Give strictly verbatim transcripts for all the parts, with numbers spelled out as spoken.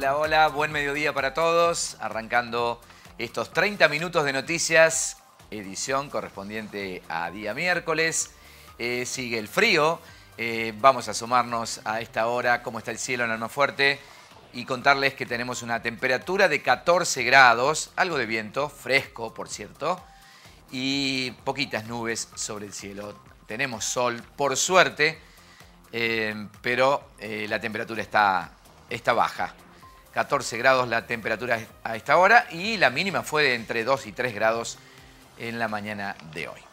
Hola, hola, buen mediodía para todos. Arrancando estos treinta minutos de noticias, edición correspondiente a día miércoles. Eh, sigue el frío. Eh, vamos a asomarnos a esta hora cómo está el cielo en Almafuerte y contarles que tenemos una temperatura de catorce grados, algo de viento, fresco por cierto, y poquitas nubes sobre el cielo. Tenemos sol, por suerte, eh, pero eh, la temperatura está, está baja. catorce grados la temperatura a esta hora y la mínima fue de entre dos y tres grados en la mañana de hoy.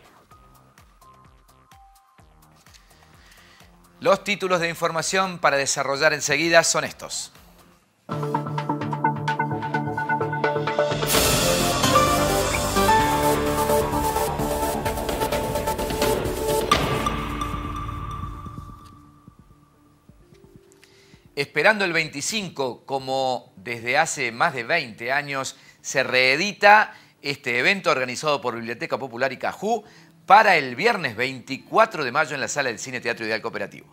Los títulos de información para desarrollar enseguida son estos. Esperando el veinticinco, como desde hace más de veinte años, se reedita este evento organizado por Biblioteca Popular y Cajú para el viernes veinticuatro de mayo en la Sala del Cine Teatro Ideal Cooperativo.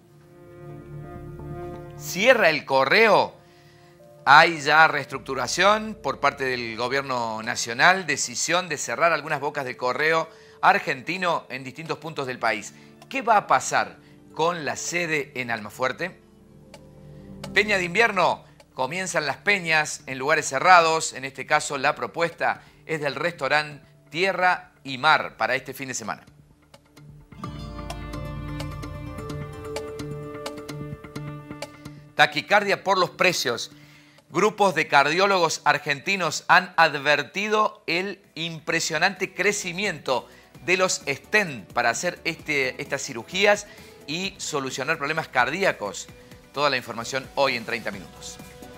Cierra el correo. Hay ya reestructuración por parte del Gobierno Nacional, decisión de cerrar algunas bocas de correo argentino en distintos puntos del país. ¿Qué va a pasar con la sede en Almafuerte? Peña de invierno, comienzan las peñas en lugares cerrados. En este caso la propuesta es del restaurante Tierra y Mar para este fin de semana. Taquicardia por los precios. Grupos de cardiólogos argentinos han advertido el impresionante crecimiento de los stent para hacer este, estas cirugías y solucionar problemas cardíacos. Toda la información hoy en treinta minutos.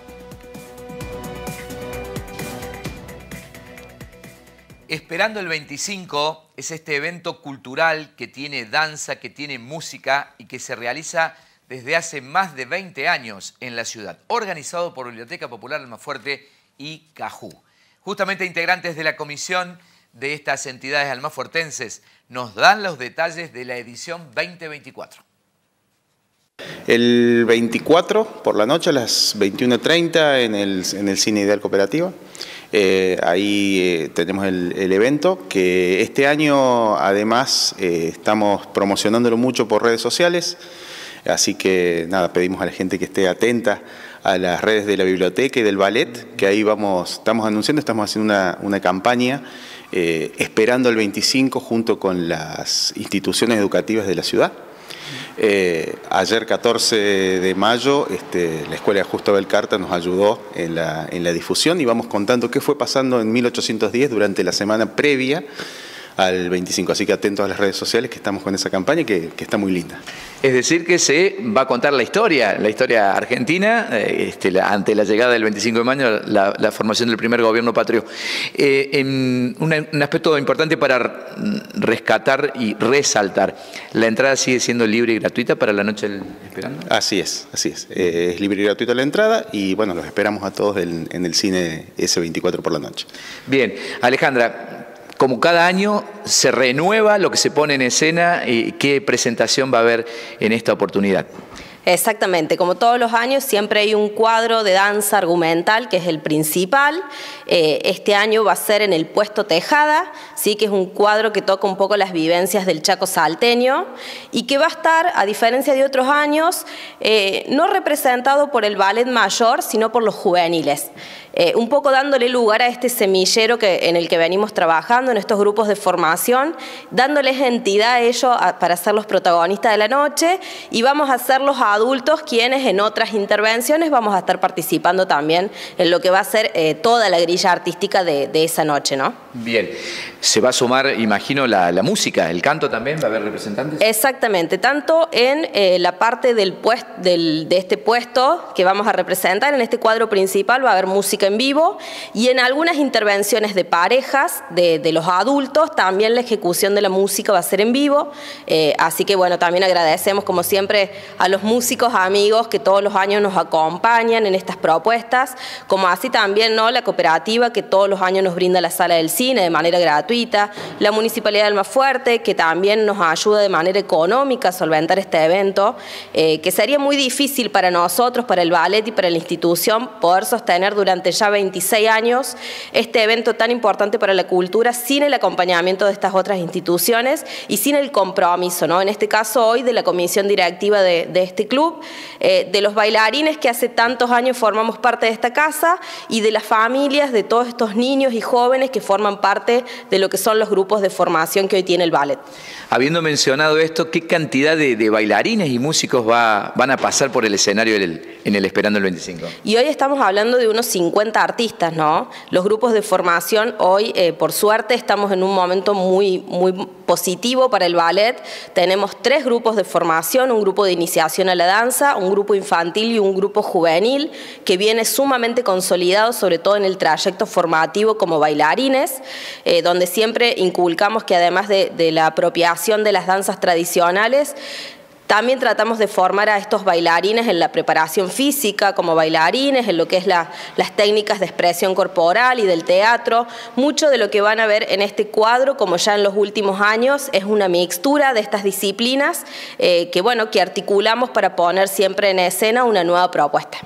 Esperando el veinticinco es este evento cultural que tiene danza, que tiene música y que se realiza desde hace más de veinte años en la ciudad, organizado por Biblioteca Popular Almafuerte y Cajú. Justamente integrantes de la comisión de estas entidades almafuertenses nos dan los detalles de la edición veinte veinticuatro. El veinticuatro por la noche a las veintiuna treinta en el, en el Cine Ideal Cooperativo. Eh, ahí eh, tenemos el, el evento que este año además eh, estamos promocionándolo mucho por redes sociales. Así que nada, pedimos a la gente que esté atenta a las redes de la biblioteca y del ballet, que ahí vamos, estamos anunciando, estamos haciendo una, una campaña eh, esperando el veinticinco junto con las instituciones educativas de la ciudad. Eh, ayer catorce de mayo este, la Escuela de Justo Abel Carta nos ayudó en la, en la difusión y vamos contando qué fue pasando en mil ochocientos diez durante la semana previa al veinticinco, así que atentos a las redes sociales que estamos con esa campaña que, que está muy linda. Es decir que se va a contar la historia, la historia argentina, eh, este, la, ante la llegada del veinticinco de mayo, la, la formación del primer gobierno patrio. Eh, en un, un aspecto importante para rescatar y resaltar, ¿la entrada sigue siendo libre y gratuita para la noche del Esperando? Así es, así es. Eh, es libre y gratuita la entrada y bueno, los esperamos a todos en, en el cine ese veinticuatro por la noche. Bien, Alejandra, como cada año se renueva lo que se pone en escena y qué presentación va a haber en esta oportunidad. Exactamente, como todos los años siempre hay un cuadro de danza argumental que es el principal. Eh, este año va a ser en el Puesto Tejada, ¿sí? Que es un cuadro que toca un poco las vivencias del Chaco salteño y que va a estar, a diferencia de otros años, eh, no representado por el ballet mayor, sino por los juveniles. Eh, un poco dándole lugar a este semillero que, en el que venimos trabajando, en estos grupos de formación, dándoles entidad a ellos a, para ser los protagonistas de la noche y vamos a ser los adultos quienes en otras intervenciones vamos a estar participando también en lo que va a ser eh, toda la grilla artística de, de esa noche, ¿no? Bien, se va a sumar, imagino, la, la música, el canto también, ¿va a haber representantes? Exactamente, tanto en eh, la parte del puest, del, de este puesto que vamos a representar, en este cuadro principal va a haber música en vivo y en algunas intervenciones de parejas, de, de los adultos, también la ejecución de la música va a ser en vivo, eh, así que bueno, también agradecemos como siempre a los músicos amigos que todos los años nos acompañan en estas propuestas, como así también, ¿no?, la cooperativa que todos los años nos brinda la sala del cine de manera gratuita. gratuita, la Municipalidad de Almafuerte, que también nos ayuda de manera económica a solventar este evento, eh, que sería muy difícil para nosotros, para el ballet y para la institución, poder sostener durante ya veintiséis años este evento tan importante para la cultura sin el acompañamiento de estas otras instituciones y sin el compromiso, ¿no? En este caso hoy de la comisión directiva de, de este club, eh, de los bailarines que hace tantos años formamos parte de esta casa y de las familias de todos estos niños y jóvenes que forman parte de lo que son los grupos de formación que hoy tiene el ballet. Habiendo mencionado esto, ¿qué cantidad de, de bailarines y músicos va, van a pasar por el escenario en el, en el Esperando el veinticinco? Y hoy estamos hablando de unos cincuenta artistas, ¿no? Los grupos de formación hoy, eh, por suerte, estamos en un momento muy, muy positivo para el ballet. Tenemos tres grupos de formación, un grupo de iniciación a la danza, un grupo infantil y un grupo juvenil, que viene sumamente consolidado, sobre todo en el trayecto formativo como bailarines, eh, donde siempre inculcamos que además de, de la apropiación de las danzas tradicionales, también tratamos de formar a estos bailarines en la preparación física como bailarines, en lo que es la, las técnicas de expresión corporal y del teatro. Mucho de lo que van a ver en este cuadro, como ya en los últimos años, es una mixtura de estas disciplinas eh, que, bueno, que articulamos para poner siempre en escena una nueva propuesta.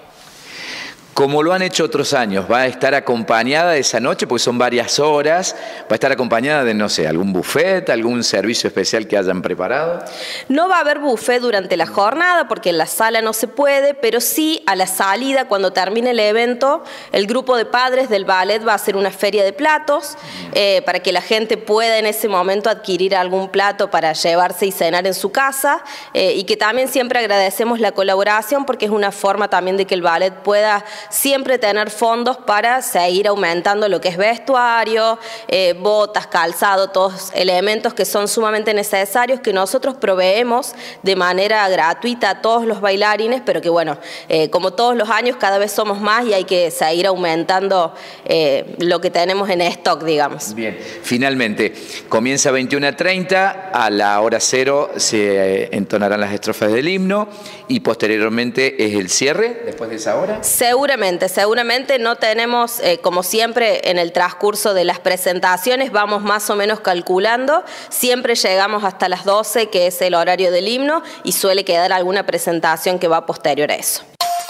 Como lo han hecho otros años, ¿va a estar acompañada de esa noche? Porque son varias horas. ¿Va a estar acompañada de, no sé, algún buffet, algún servicio especial que hayan preparado? No va a haber buffet durante la jornada porque en la sala no se puede, pero sí a la salida, cuando termine el evento, el grupo de padres del ballet va a hacer una feria de platos eh, para que la gente pueda en ese momento adquirir algún plato para llevarse y cenar en su casa eh, y que también siempre agradecemos la colaboración porque es una forma también de que el ballet pueda siempre tener fondos para seguir aumentando lo que es vestuario, eh, botas, calzado, todos elementos que son sumamente necesarios, que nosotros proveemos de manera gratuita a todos los bailarines, pero que bueno, eh, como todos los años cada vez somos más y hay que seguir aumentando eh, lo que tenemos en stock, digamos. Bien, finalmente, comienza veintiuno a treinta, a la hora cero se eh, entonarán las estrofas del himno y posteriormente es el cierre, después de esa hora. Seguramente. Seguramente, seguramente no tenemos, eh, como siempre en el transcurso de las presentaciones, vamos más o menos calculando, siempre llegamos hasta las doce, que es el horario del himno, y suele quedar alguna presentación que va posterior a eso.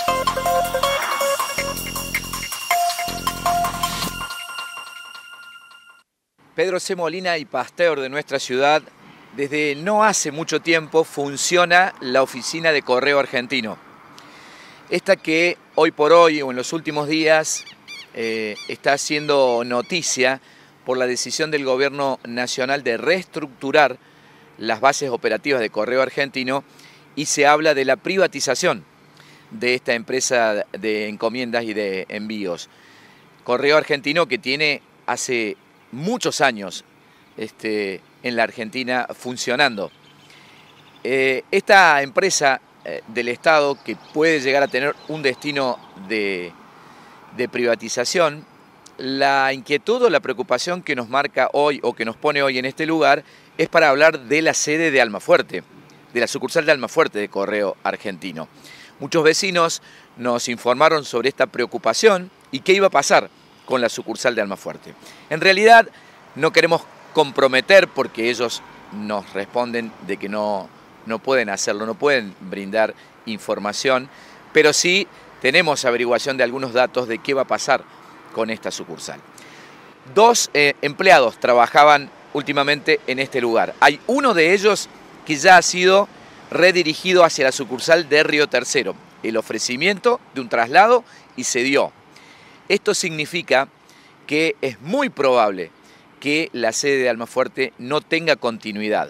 Pedro C. Molina y Pasteur de nuestra ciudad, desde no hace mucho tiempo funciona la oficina de Correo Argentino. Esta que hoy por hoy o en los últimos días eh, está haciendo noticia por la decisión del Gobierno Nacional de reestructurar las bases operativas de Correo Argentino y se habla de la privatización de esta empresa de encomiendas y de envíos. Correo Argentino que tiene hace muchos años este, en la Argentina funcionando. Eh, esta empresa del Estado, que puede llegar a tener un destino de, de privatización, la inquietud o la preocupación que nos marca hoy o que nos pone hoy en este lugar es para hablar de la sede de Almafuerte, de la sucursal de Almafuerte de Correo Argentino. Muchos vecinos nos informaron sobre esta preocupación y qué iba a pasar con la sucursal de Almafuerte. En realidad no queremos comprometer porque ellos nos responden de que no no pueden hacerlo, no pueden brindar información, pero sí tenemos averiguación de algunos datos de qué va a pasar con esta sucursal. Dos eh, empleados trabajaban últimamente en este lugar. Hay uno de ellos que ya ha sido redirigido hacia la sucursal de Río Tercero. El ofrecimiento de un traslado y se dio. Esto significa que es muy probable que la sede de Almafuerte no tenga continuidad.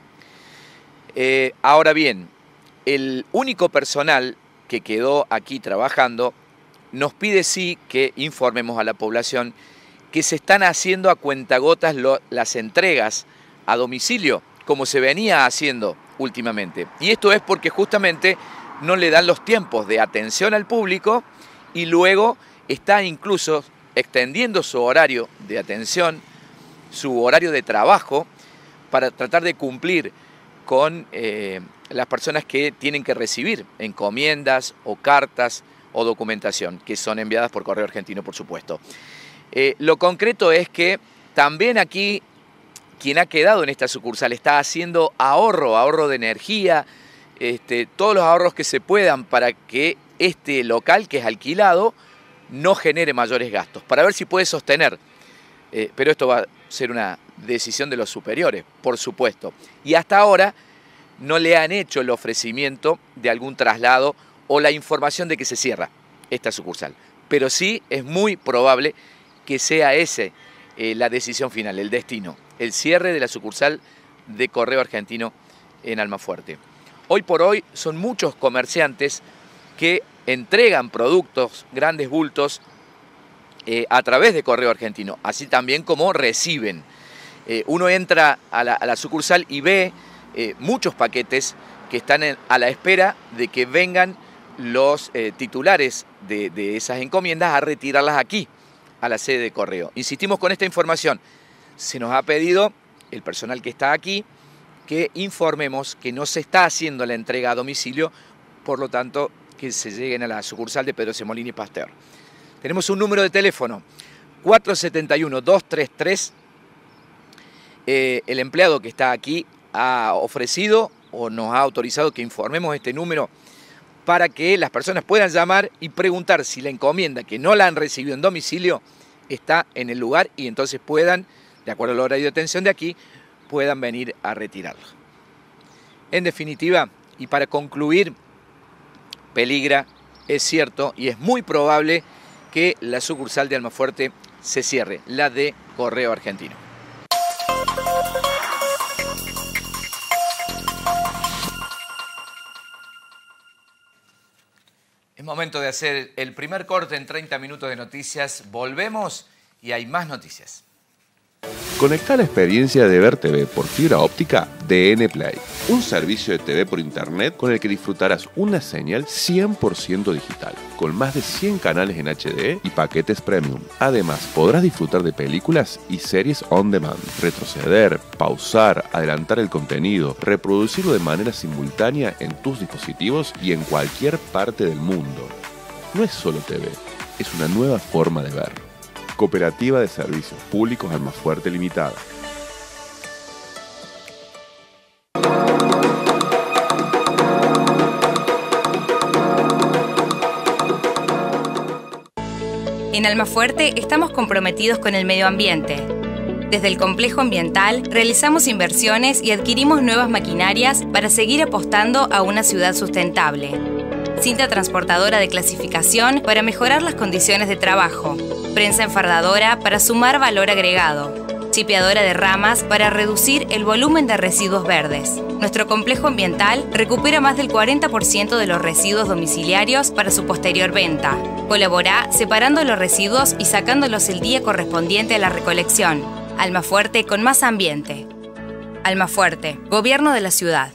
Eh, ahora bien, el único personal que quedó aquí trabajando nos pide sí que informemos a la población que se están haciendo a cuentagotas lo, las entregas a domicilio, como se venía haciendo últimamente. Y esto es porque justamente no le dan los tiempos de atención al público y luego está incluso extendiendo su horario de atención, su horario de trabajo, para tratar de cumplir con eh, las personas que tienen que recibir encomiendas o cartas o documentación, que son enviadas por Correo Argentino, por supuesto. Eh, lo concreto es que también aquí quien ha quedado en esta sucursal está haciendo ahorro, ahorro de energía, este, todos los ahorros que se puedan para que este local que es alquilado no genere mayores gastos, para ver si puede sostener. Eh, pero esto va a ser una decisión de los superiores, por supuesto. Y hasta ahora no le han hecho el ofrecimiento de algún traslado o la información de que se cierra esta sucursal. Pero sí es muy probable que sea ese eh, la decisión final, el destino, el cierre de la sucursal de Correo Argentino en Almafuerte. Hoy por hoy son muchos comerciantes que entregan productos, grandes bultos, eh, a través de Correo Argentino, así también como reciben. Eh, uno entra a la, a la sucursal y ve eh, muchos paquetes que están en, a la espera de que vengan los eh, titulares de, de esas encomiendas a retirarlas aquí, a la sede de Correo. Insistimos con esta información. Se nos ha pedido, el personal que está aquí, que informemos que no se está haciendo la entrega a domicilio, por lo tanto, que se lleguen a la sucursal de Pedro Semolini Pasteur. Tenemos un número de teléfono, cuatro siete uno, dos tres tres. Eh, el empleado que está aquí ha ofrecido o nos ha autorizado que informemos este número para que las personas puedan llamar y preguntar si la encomienda que no la han recibido en domicilio está en el lugar y entonces puedan, de acuerdo al horario de atención de aquí, puedan venir a retirarlo. En definitiva, y para concluir, peligra, es cierto y es muy probable que la sucursal de Almafuerte se cierre, la de Correo Argentino. Es momento de hacer el primer corte en treinta minutos de noticias. Volvemos y hay más noticias. Conecta la experiencia de ver T V por fibra óptica D N Play, un servicio de T V por internet con el que disfrutarás una señal cien por ciento digital, con más de cien canales en H D y paquetes premium. Además, podrás disfrutar de películas y series on demand, retroceder, pausar, adelantar el contenido, reproducirlo de manera simultánea en tus dispositivos y en cualquier parte del mundo. No es solo T V, es una nueva forma de ver. Cooperativa de Servicios Públicos Almafuerte Limitada. En Almafuerte estamos comprometidos con el medio ambiente. Desde el complejo ambiental realizamos inversiones y adquirimos nuevas maquinarias para seguir apostando a una ciudad sustentable. Cinta transportadora de clasificación para mejorar las condiciones de trabajo. Prensa enfardadora para sumar valor agregado. Chipeadora de ramas para reducir el volumen de residuos verdes. Nuestro complejo ambiental recupera más del cuarenta por ciento de los residuos domiciliarios para su posterior venta. Colabora separando los residuos y sacándolos el día correspondiente a la recolección. Almafuerte con más ambiente. Almafuerte, Gobierno de la Ciudad.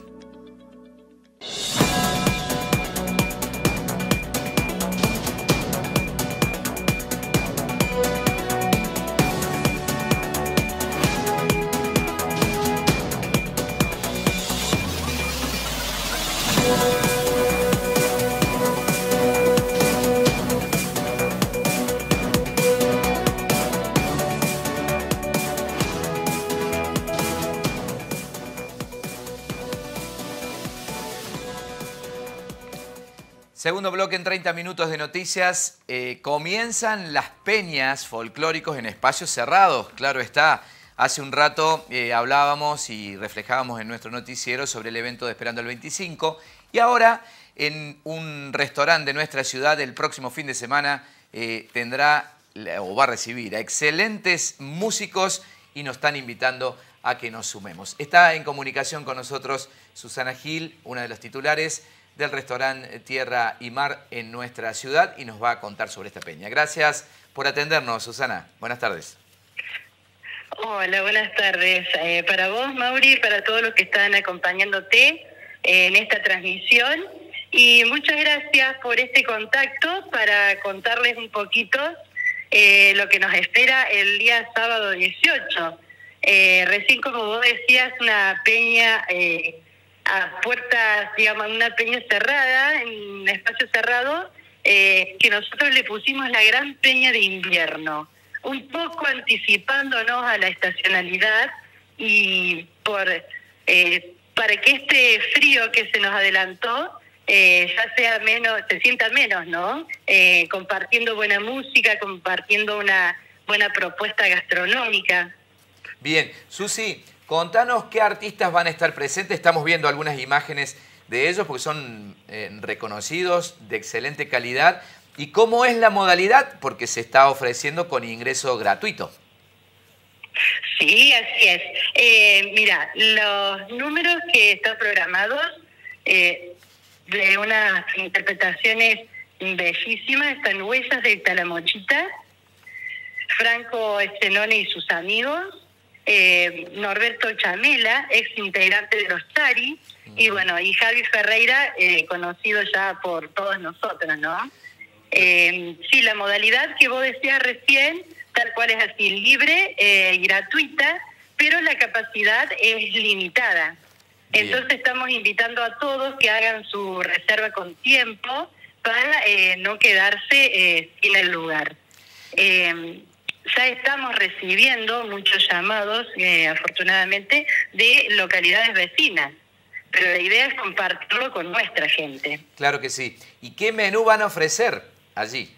Segundo bloque en treinta minutos de noticias. Eh, comienzan las peñas folclóricos en espacios cerrados, claro está. Hace un rato eh, hablábamos y reflejábamos en nuestro noticiero sobre el evento de Esperando el veinticinco y ahora en un restaurante de nuestra ciudad el próximo fin de semana eh, tendrá o va a recibir a excelentes músicos y nos están invitando a que nos sumemos. Está en comunicación con nosotros Susana Gil, una de los titulares del restaurante Tierra y Mar en nuestra ciudad y nos va a contar sobre esta peña. Gracias por atendernos, Susana. Buenas tardes. Hola, buenas tardes. Eh, para vos, Mauri, para todos los que están acompañándote eh, en esta transmisión. Y muchas gracias por este contacto para contarles un poquito eh, lo que nos espera el día sábado dieciocho. Eh, recién, como vos decías, una peña... Eh, a puertas, digamos, una peña cerrada, en un espacio cerrado, eh, que nosotros le pusimos la gran peña de invierno, un poco anticipándonos a la estacionalidad y por eh, para que este frío que se nos adelantó eh, ya sea menos, se sienta menos, ¿no? Eh, compartiendo buena música, compartiendo una buena propuesta gastronómica. Bien, Susi, contanos qué artistas van a estar presentes. Estamos viendo algunas imágenes de ellos porque son eh, reconocidos, de excelente calidad. ¿Y cómo es la modalidad? Porque se está ofreciendo con ingreso gratuito. Sí, así es. Eh, mira, los números que están programados eh, de unas interpretaciones bellísimas están Huellas de Talamochita, Franco Escenone y sus amigos, eh, Norberto Chamela, ex integrante de los Tari, y bueno, y Javi Ferreira, eh, conocido ya por todos nosotros, ¿no? Eh, sí, la modalidad que vos decías recién, tal cual es así, libre eh, y gratuita, pero la capacidad es limitada. Bien. Entonces estamos invitando a todos que hagan su reserva con tiempo para eh, no quedarse eh, sin el lugar. Eh, ya estamos recibiendo muchos llamados, eh, afortunadamente, de localidades vecinas, pero la idea es compartirlo con nuestra gente. Claro que sí. ¿Y qué menú van a ofrecer allí?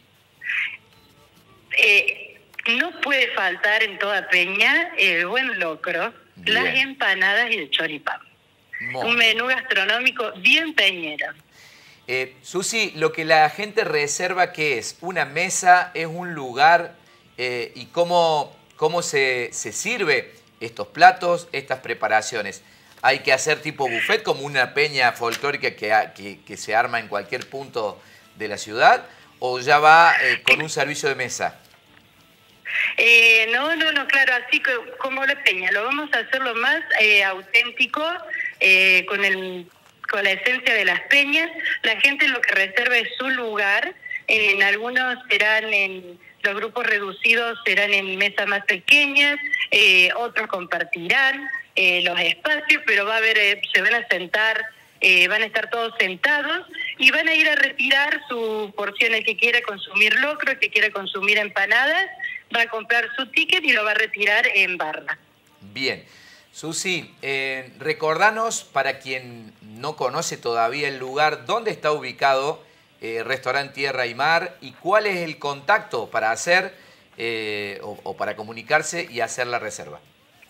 Eh, no puede faltar en toda Peña el buen locro, bien, las empanadas y el choripán. Muy Un menú gastronómico bien peñero. Eh, Susi, lo que la gente reserva, ¿qué es? ¿Una mesa? ¿Es un lugar? Eh, ¿Y cómo, cómo se, se sirve estos platos, estas preparaciones? ¿Hay que hacer tipo buffet como una peña folclórica que, que, que se arma en cualquier punto de la ciudad? ¿O ya va eh, con un servicio de mesa? Eh, no, no, no, claro, así que, como la peña, lo vamos a hacer lo más eh, auténtico, eh, con, el, con la esencia de las peñas. La gente lo que reserva es su lugar, en algunos serán en, los grupos reducidos serán en mesas más pequeñas, eh, otros compartirán eh, los espacios, pero va a haber, eh, se van a sentar, eh, van a estar todos sentados y van a ir a retirar su porción. El que quiera consumir locro, el que quiera consumir empanadas, va a comprar su ticket y lo va a retirar en barra. Bien. Susi, eh, recordanos, para quien no conoce todavía el lugar, ¿dónde está ubicado eh, Restaurante Tierra y Mar y cuál es el contacto para hacer eh, o, o para comunicarse y hacer la reserva?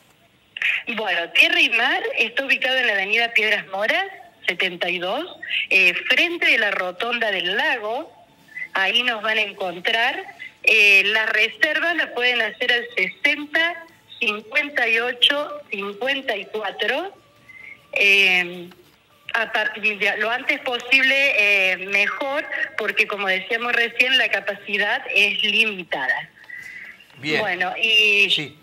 Bueno, Tierra y Mar está ubicado en la avenida Piedras Moras, setenta y dos, eh, frente de la rotonda del lago. Ahí nos van a encontrar. Eh, las reservas las pueden hacer al sesenta, cincuenta y ocho, cincuenta y cuatro. Eh, a partir de lo antes posible, eh, mejor, porque como decíamos recién, la capacidad es limitada. Bien. Bueno, y... Sí.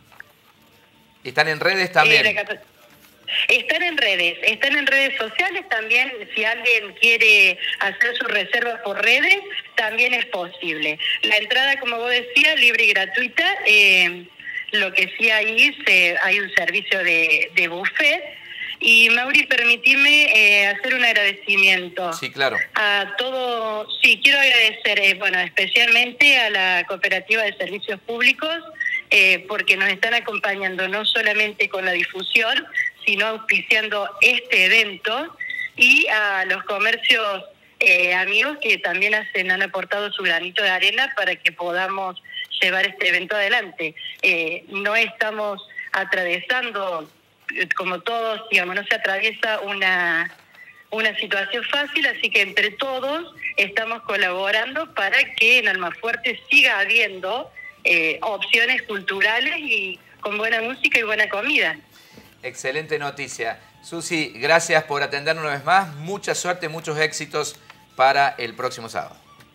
¿Están en redes también? Eh, Están en redes, están en redes sociales también. Si alguien quiere hacer su reserva por redes, también es posible. La entrada, como vos decías, libre y gratuita. Eh, lo que sí ahí se, hay un servicio de, de buffet. Y Mauri, permitime eh, hacer un agradecimiento. Sí, claro. A todo, sí, quiero agradecer, eh, bueno, especialmente a la Cooperativa de Servicios Públicos, eh, porque nos están acompañando no solamente con la difusión, sino auspiciando este evento, y a los comercios eh, amigos que también hacen, han aportado su granito de arena para que podamos llevar este evento adelante. Eh, no estamos atravesando, como todos, digamos, no se atraviesa una, una situación fácil, así que entre todos estamos colaborando para que en Almafuerte siga habiendo eh, opciones culturales y con buena música y buena comida. Excelente noticia. Susi, gracias por atendernos una vez más. Mucha suerte, muchos éxitos para el próximo sábado.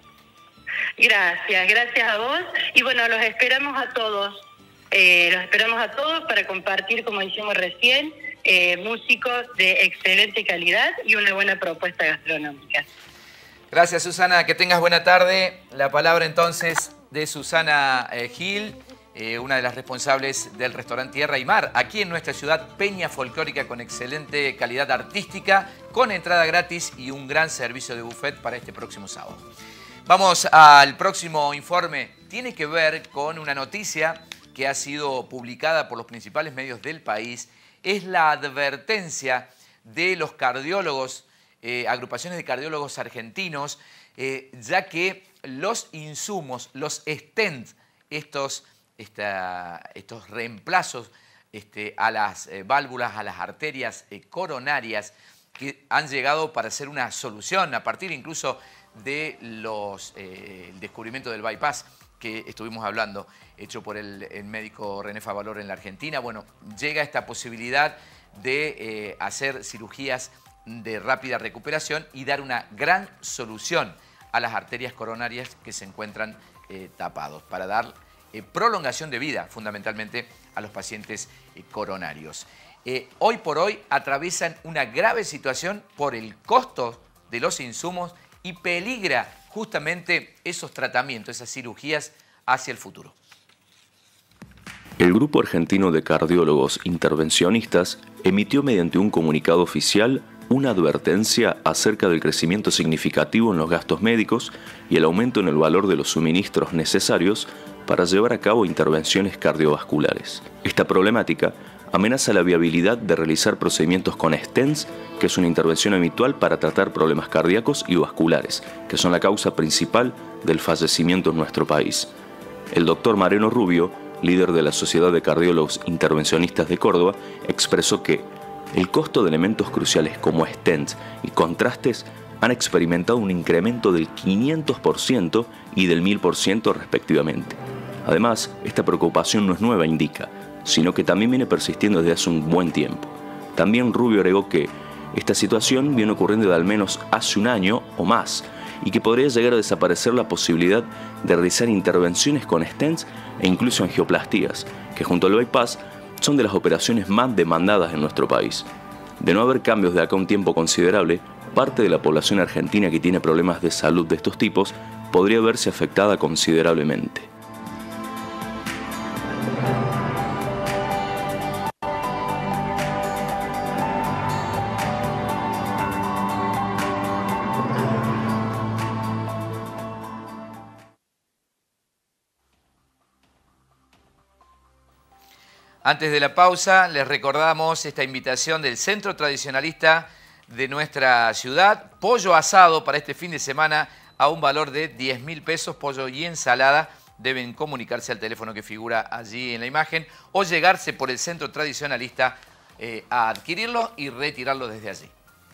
Gracias, gracias a vos. Y bueno, los esperamos a todos. Eh, los esperamos a todos para compartir, como dijimos recién, eh, músicos de excelente calidad y una buena propuesta gastronómica. Gracias, Susana. Que tengas buena tarde. La palabra entonces de Susana eh, Gil, eh, una de las responsables del restaurante Tierra y Mar, aquí en nuestra ciudad, peña folclórica con excelente calidad artística, con entrada gratis y un gran servicio de buffet para este próximo sábado. Vamos al próximo informe. Tiene que ver con una noticia que ha sido publicada por los principales medios del país es la advertencia de los cardiólogos, eh, agrupaciones de cardiólogos argentinos, eh, ya que los insumos, los stents, estos, esta, estos reemplazos este, a las eh, válvulas, a las arterias eh, coronarias, que han llegado para ser una solución a partir incluso de los, eh, el descubrimiento del bypass que estuvimos hablando, hecho por el, el médico René Favaloro en la Argentina. Bueno, llega esta posibilidad de eh, hacer cirugías de rápida recuperación y dar una gran solución a las arterias coronarias que se encuentran eh, tapados, para dar eh, prolongación de vida, fundamentalmente, a los pacientes eh, coronarios. Eh, hoy por hoy atraviesan una grave situación por el costo de los insumos y peligra justamente esos tratamientos, esas cirugías hacia el futuro. El Grupo Argentino de Cardiólogos Intervencionistas emitió mediante un comunicado oficial una advertencia acerca del crecimiento significativo en los gastos médicos y el aumento en el valor de los suministros necesarios para llevar a cabo intervenciones cardiovasculares. Esta problemática amenaza la viabilidad de realizar procedimientos con stents, que es una intervención habitual para tratar problemas cardíacos y vasculares, que son la causa principal del fallecimiento en nuestro país. El doctor Mariano Rubio, líder de la Sociedad de Cardiólogos Intervencionistas de Córdoba, expresó que el costo de elementos cruciales como stents y contrastes han experimentado un incremento del quinientos por ciento y del mil por ciento respectivamente. Además, esta preocupación no es nueva, indica, sino que también viene persistiendo desde hace un buen tiempo. También Rubio agregó que esta situación viene ocurriendo de al menos hace un año o más y que podría llegar a desaparecer la posibilidad de realizar intervenciones con stents e incluso angioplastías, que junto al bypass son de las operaciones más demandadas en nuestro país. De no haber cambios de acá a un tiempo considerable, parte de la población argentina que tiene problemas de salud de estos tipos podría verse afectada considerablemente. Antes de la pausa, les recordamos esta invitación del Centro Tradicionalista de nuestra ciudad. Pollo asado para este fin de semana a un valor de diez mil pesos, pollo y ensalada. Deben comunicarse al teléfono que figura allí en la imagen o llegarse por el Centro Tradicionalista eh, a adquirirlo y retirarlo desde allí.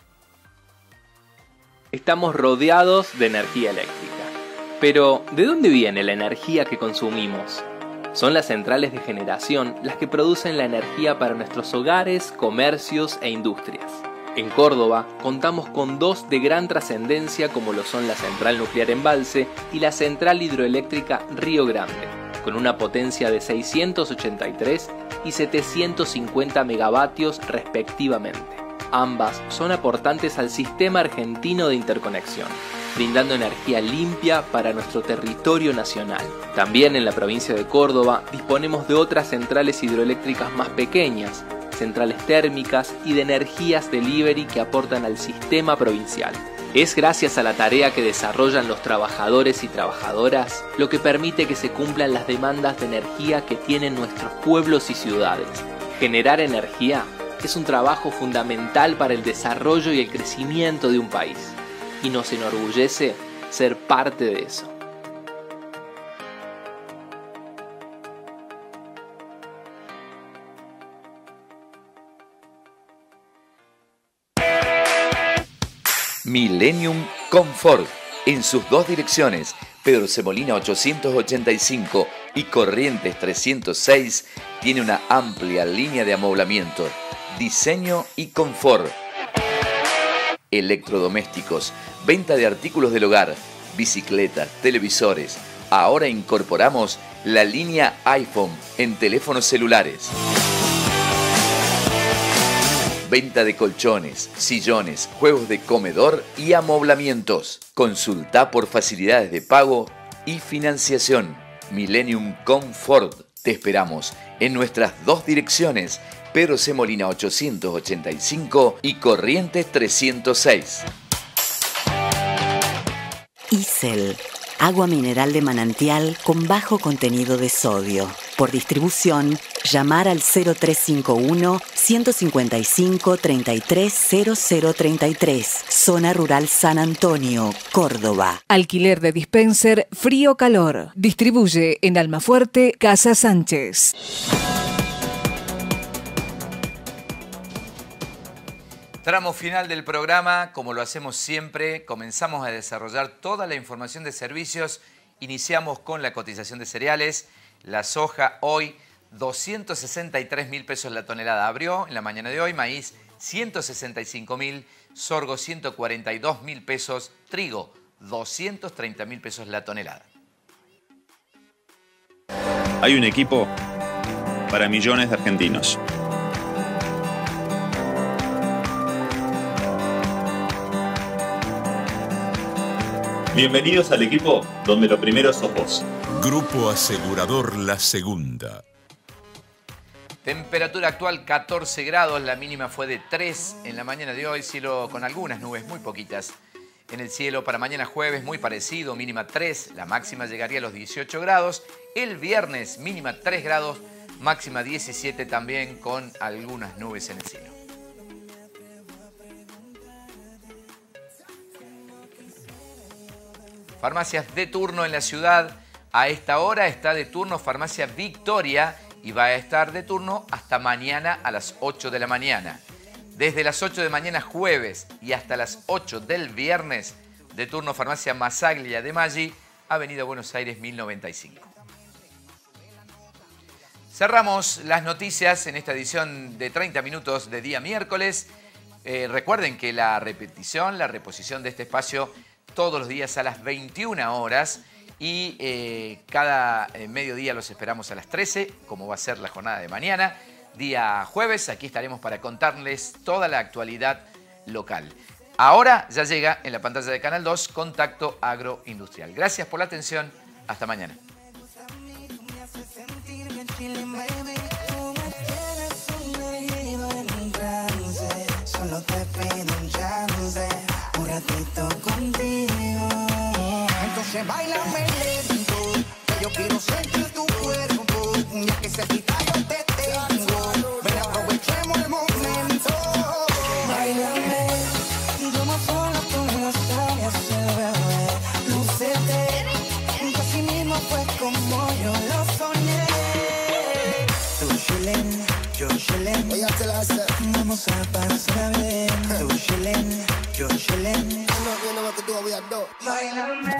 Estamos rodeados de energía eléctrica. Pero, ¿de dónde viene la energía que consumimos? Son las centrales de generación las que producen la energía para nuestros hogares, comercios e industrias. En Córdoba contamos con dos de gran trascendencia como lo son la Central Nuclear Embalse y la Central Hidroeléctrica Río Grande, con una potencia de seiscientos ochenta y tres y setecientos cincuenta megavatios respectivamente. Ambas son aportantes al sistema argentino de interconexión, brindando energía limpia para nuestro territorio nacional. También en la provincia de Córdoba disponemos de otras centrales hidroeléctricas más pequeñas, centrales térmicas y de energías delivery que aportan al sistema provincial. Es gracias a la tarea que desarrollan los trabajadores y trabajadoras lo que permite que se cumplan las demandas de energía que tienen nuestros pueblos y ciudades. Generar energía es un trabajo fundamental para el desarrollo y el crecimiento de un país. Y nos enorgullece ser parte de eso. Millennium Confort, en sus dos direcciones, Pedro Semolina ochocientos ochenta y cinco y Corrientes trescientos seis, tiene una amplia línea de amoblamiento, diseño y confort. Electrodomésticos, venta de artículos del hogar, bicicletas, televisores. Ahora incorporamos la línea iPhone en teléfonos celulares. Venta de colchones, sillones, juegos de comedor y amoblamientos. Consulta por facilidades de pago y financiación. Millennium Confort. Te esperamos en nuestras dos direcciones, Pedro C. Molina ochocientos ochenta y cinco y Corrientes trescientos seis. Isel, agua mineral de manantial con bajo contenido de sodio. Por distribución, llamar al cero tres cinco uno, uno cinco cinco, tres tres cero cero tres tres, Zona Rural San Antonio, Córdoba. Alquiler de dispenser frío-calor. Distribuye en Almafuerte, Casa Sánchez. Tramo final del programa, como lo hacemos siempre, comenzamos a desarrollar toda la información de servicios. Iniciamos con la cotización de cereales. La soja hoy, doscientos sesenta y tres mil pesos la tonelada. Abrió en la mañana de hoy. Maíz, ciento sesenta y cinco mil. Sorgo, ciento cuarenta y dos mil pesos. Trigo, doscientos treinta mil pesos la tonelada. Hay un equipo para millones de argentinos. Bienvenidos al equipo donde lo primero sos vos. Grupo Asegurador La Segunda. Temperatura actual catorce grados, la mínima fue de tres en la mañana de hoy, cielo con algunas nubes muy poquitas. En el cielo para mañana jueves muy parecido, mínima tres, la máxima llegaría a los dieciocho grados. El viernes mínima tres grados, máxima diecisiete también con algunas nubes en el cielo. Farmacias de turno en la ciudad. A esta hora está de turno Farmacia Victoria y va a estar de turno hasta mañana a las ocho de la mañana. Desde las ocho de mañana jueves y hasta las ocho del viernes, de turno Farmacia Masaglia de Maggi, Avenida Buenos Aires mil noventa y cinco. Cerramos las noticias en esta edición de treinta minutos de día miércoles. Eh, recuerden que la repetición, la reposición de este espacio todos los días a las veintiuna horas y eh, cada eh, mediodía los esperamos a las trece, como va a ser la jornada de mañana. Día jueves, aquí estaremos para contarles toda la actualidad local. Ahora ya llega en la pantalla de Canal dos Contacto Agroindustrial. Gracias por la atención. Hasta mañana. Solo te pido un chance, un ratito contigo. Entonces bailame lento, que yo quiero sentir tu cuerpo. Ya que se quita yo te tengo, ven aprovechemos el momento. Bailame, como solo tú lo sabes hacer, bebé. Lúcete, casi mismo fue como yo lo soñé. Tú chillen, yo chillen, voy a te la hacer. Vamos a pasar bien. Tú chillen, yo chillen. No viene lo que tú habías dado. Bailame.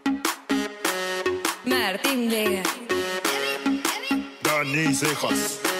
Martín Vega. Dani Cejas.